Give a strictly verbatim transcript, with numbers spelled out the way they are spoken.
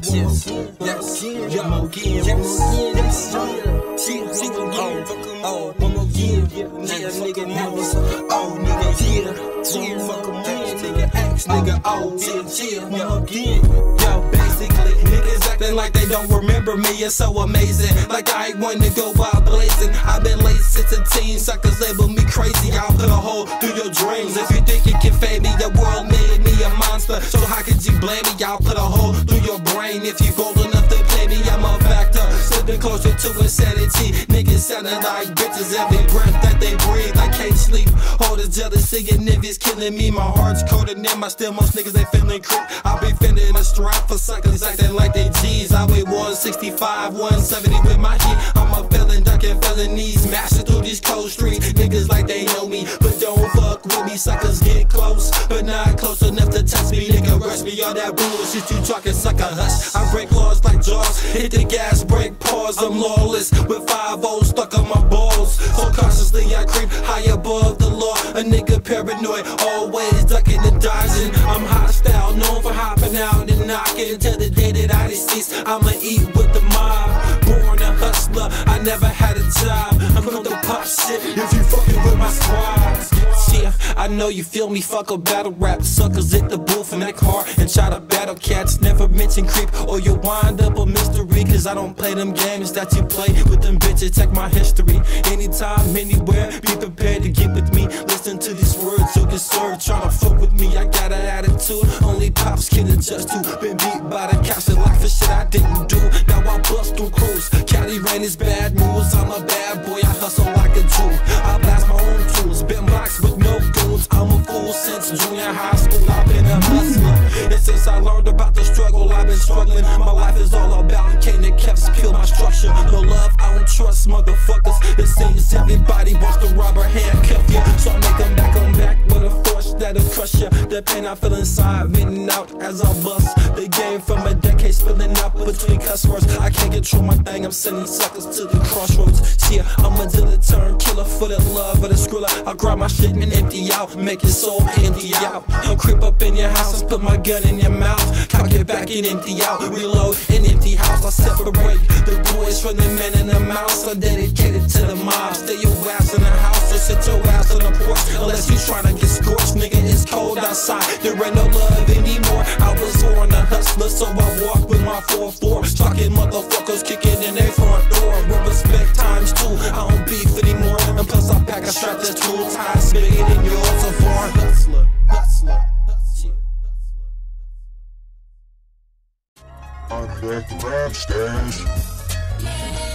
yes, yes, yes, one more again, yes, yes, yes, oh, oh, one more again, yeah, nigga, never, oh, nigga, yeah, yeah, fuck 'em all, nigga, ask, nigga, oh, yeah, yeah, one more again, yo, basically, niggas acting like they don't remember me, it's so amazing, like I ain't wanting to go wild blazing, I've been late since a teen, suckers label me crazy, I'll put a hole through your dreams, if you think it can fade me, the world made me a monster, so how could you blame me, I'll put a hole through your brain, if you bold enough to play me, I'm a factor, slipping closer to insanity, niggas sounding like bitches, every breath that they breathe, I can't sleep, all the jealousy and niggas killing me, my heart's colder than my still, most niggas they feeling creep, I'll be fending a strap for suckers acting like they G's, I weigh one sixty-five, one seventy with my heat, I'm a felon ducking felonies, mashing through these cold streets, niggas like they know me, but don't fuck with me, suckers get close, but not close enough to touch me, nigga, rush me, all that bullshit you talking, sucker, hush, I break laws like Jaws, hit the gas, break pause, I'm lawless, with five O's stuck on my balls, so cautiously I creep high above the law, a nigga paranoid, always ducking and dodging, I'm hostile, known for hopping out and knocking, until the day that I deceased, I'ma eat with the mob, born a hustler, I never had a job, I'm from the pop shit, if you fucking with my squad, yeah, I know you feel me, fuck a battle rap, suckers hit the booth and act hard, and try to battle cats, never mention creep, or you wind up a mystery, cause I don't play them games that you play with them bitches, check my history, anytime, anywhere, be prepared to get with me, listen to these words, you get served, tryna fuck with me, I got an attitude, only pops can adjust to, been beat by the cops, and like for shit I didn't do, now I bust through crews, Cali rain is bad news, I'm a bad boy, I hustle like a Jew, I blast my own tools, been blocks with no goons, I'm a fool since junior high school, I've been a hustler, and since I learned about the struggle, I've been struggling, my life is all about can't the caps peel my structure, no love, I don't trust motherfuckers, it seems everybody wants to rob or handcuff you, so I make them back on back with a force that'll crush you, the pain I feel inside, venting out as I bust, the game from a decade spilling out between cuss words, I can't control my thing, I'm sending suckers to the crossroads, yeah, I'm a dealer turn killer for the love of the skrilla, I grab my shit and empty out, make it so empty out, I'll creep up in your house and put my gun in your mouth, cock it back and empty out, reload an empty house, I separate the boys from the men in the mouse, I'm dedicated to the mob, stay your ass in the house, or sit your ass on the porch, unless you tryna get scorched, nigga, it's cold outside, there ain't no love anymore, I was born a hustler, so I walk with my four four, talking motherfuckers kicking in their front door, with respect times two, I don't beef anymore, and plus I pack a strap that's two times bigger than yours, a foreign hustler, hustler, hustler. I'm back to rap stars.